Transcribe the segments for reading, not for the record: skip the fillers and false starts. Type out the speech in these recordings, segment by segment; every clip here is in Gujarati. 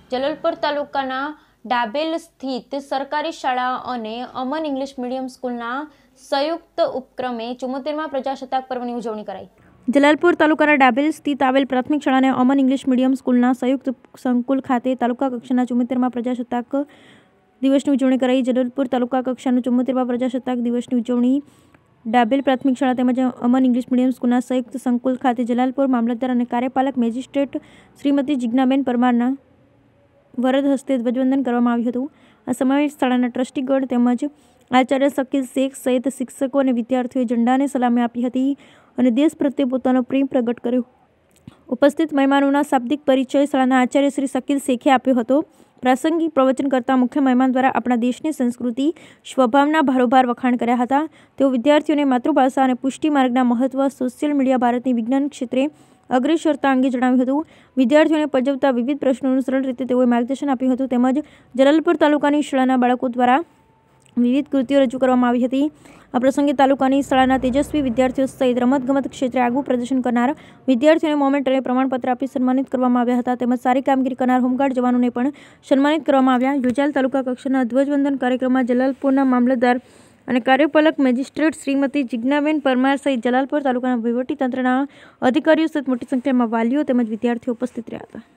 જલાલપુર તાલુકાના ડાબેલ સ્થિત સરકારી શાળા અને અમન ઇંગ્લિશ મીડિયમ સ્કૂલના સંયુક્ત ઉપક્રમે 74મા પ્રજાસત્તાક પર્વની ઉજવણી કરાઈ। જલાલપુર તાલુકાના ડાબેલ સ્થિત આવેલ પ્રાથમિક શાળા અને અમન ઇંગ્લિશ મીડિયમ સ્કૂલના સંયુક્ત સંકુલ ખાતે તાલુકા કક્ષાના 74મા પ્રજાસત્તાક દિવસની ઉજવણી કરાઈ। જલાલપુર તાલુકા કક્ષાનું 74મા પ્રજાસત્તાક દિવસની ઉજવણી ડાબેલ પ્રાથમિક શાળા તેમજ અમન ઇંગ્લિશ મીડિયમ સ્કૂલના સંયુક્ત સંકુલ ખાતે જલાલપુર મામલતદાર અને કાર્યપાલક મેજિસ્ટ્રેટ શ્રીમતી જિજ્ઞાબેન પરમારના વરદ હસ્તે ધ્વજવંદન કરવામાં આવ્યું હતું। આ સમયે શાળાના ટ્રસ્ટીગણ તેમજ આચાર્ય શકીલ શેખ સહિત શિક્ષકો અને વિદ્યાર્થીઓએ ઝંડાને સલામી આપી હતી અને દેશ પ્રત્યે પોતાનો પ્રેમ પ્રગટ કર્યો। ઉપસ્થિત મહેમાનોના શાબ્દિક પરિચય શાળાના આચાર્ય શ્રી શકીલ શેખે આપ્યો હતો। પ્રાસંગિક પ્રવચન કરતા મુખ્ય મહેમાન દ્વારા આપણા દેશની સંસ્કૃતિ સ્વભાવના ભારોભાર વખાણ કર્યા હતા। તેઓ વિદ્યાર્થીઓને માતૃભાષા અને પુષ્ટિ માર્ગના મહત્વ, સોશિયલ મીડિયા ભારતની વિજ્ઞાન ક્ષેત્રે અગ્રેસરતા અંગે જણાવ્યું હતું। વિદ્યાર્થીઓને પજવતા વિવિધ પ્રશ્નોનું સરળ રીતે તેઓએ માર્ગદર્શન આપ્યું હતું તેમજ જલાલપુર તાલુકાની શાળાના બાળકો દ્વારા વિવિધ કૃતિઓ રજૂ કરવામાં આવી હતી। આ પ્રસંગે તાલુકાની શાળાના તેજસ્વી વિદ્યાર્થીઓ સહિત રમતગમત ક્ષેત્રે આગવું પ્રદર્શન કરનાર વિદ્યાર્થીઓને મોમેન્ટ અને પ્રમાણપત્ર આપી સન્માનિત કરવામાં આવ્યા હતા તેમજ સારી કામગીરી કરનાર હોમગાર્ડ જવાનોને પણ સન્માનિત કરવામાં આવ્યા। યોજાયેલ તાલુકા કક્ષાના ધ્વજવંદન કાર્યક્રમમાં જલાલપુરના મામલતદાર અને કાર્યપાલક મેજિસ્ટ્રેટ શ્રીમતી જિજ્ઞાબેન પરમાર સહિત જલાલપુર તાલુકાના વહીવટીતંત્રના અધિકારીઓ સહિત મોટી સંખ્યામાં વાલીઓ તેમજ વિદ્યાર્થીઓ ઉપસ્થિત રહ્યા હતા।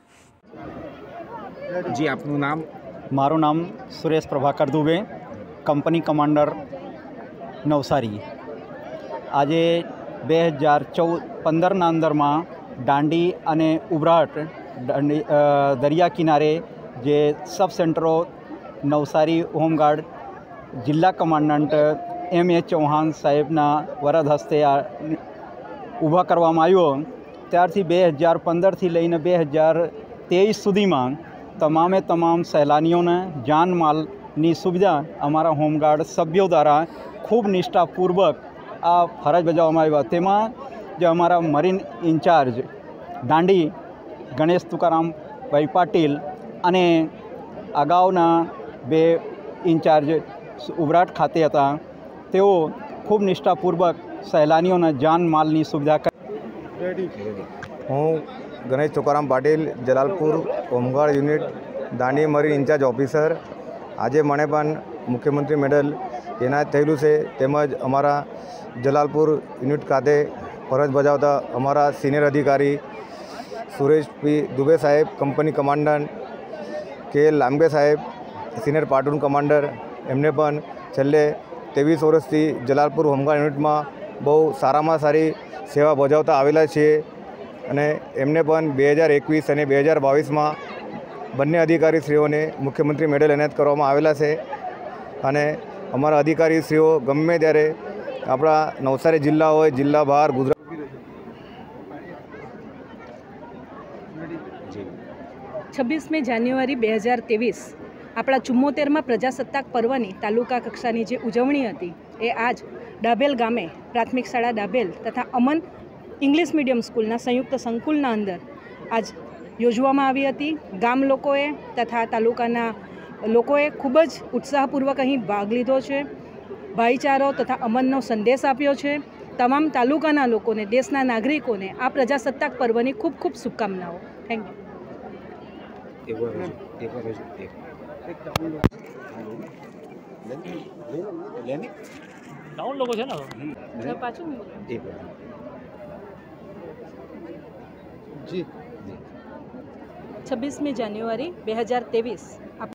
जी आपનું નામ? मारू नाम सुरेश प्रभाकर दुबे, कंपनी कमांडर नवसारी। आज 2015 अंदर में दांडी अने उभराट दरिया किनारे जे सब सेंटरो नवसारी होमगार्ड जिला कमांडंट M.A. चौहान साहेबना वरद हस्ते ऊभा करवामां आव्यो। त्यारथी 2015 थी लईने 2023 सुधीमां तमामे तमाम सैलानीओं ने जान मालनी सुविधा अमरा होमगार्ड सभ्यों द्वारा खूब निष्ठापूर्वक आ फरज बजाववामां आव्या। तेमां जो अमरा मरीन इंचार्ज दांडी गणेश तुकाराम भाई पाटील अने अगाउना बे इंचार्ज उभराट खाते हता तेओ खूब निष्ठापूर्वक सैलानीओने जान मालनी सुविधा हूँ Ganesh Tukaram Patil Jalalpur home guard unit Dandi marine incharge officer. आज मने पण मुख्यमंत्री मेडल एनायत थयेलुं छे तेमज अमारा जलालपुर यूनिट खाते फरज बजावता अमारा सीनियर अधिकारी सुरेश पी दुबे साहेब कंपनी कमांडर के लांबे साहेब सीनियर प्लाटून कमांडर एमने पण छेल्ले 23 वर्षथी जलालपुर होमगार्ड यूनिट में बहु सारामां सारी सेवा बजावता आवेला छे અને એમને પણ 2021 અને 2022 માં બંને અધિકારીશ્રીઓને મુખ્યમંત્રી મેડલ એનાયત કરવામાં આવેલા છે અને અમારા અધિકારીશ્રીઓ ગમે ત્યારે આપણા નવસારી જિલ્લા હોય જિલ્લા બહાર ગુજરાત 26 જાન્યુઆરી 2023 આપણા 74મા પ્રજાસત્તાક પર્વની તાલુકા કક્ષાની જે ઉજવણી હતી એ આજ ડાબેલ ગામે પ્રાથમિક શાળા ડાબેલ તથા અમન इंग्लिश मीडियम स्कूलना संयुक्त संकुलना अंदर आज योजवामां आवी हती। गाम लोकोए तथा तालुकाना लोकोए खूब ज उत्साहपूर्वक अहीं भाग लीधो छे। भाईचारो तथा अमननो संदेश आप्यो छे। तमाम तालुकाना लोकोने देशना नागरिकोने आ प्रजासत्ताक पर्वनी खूब खूब शुभकामनाओ। Thank you. Ji 26 January 2023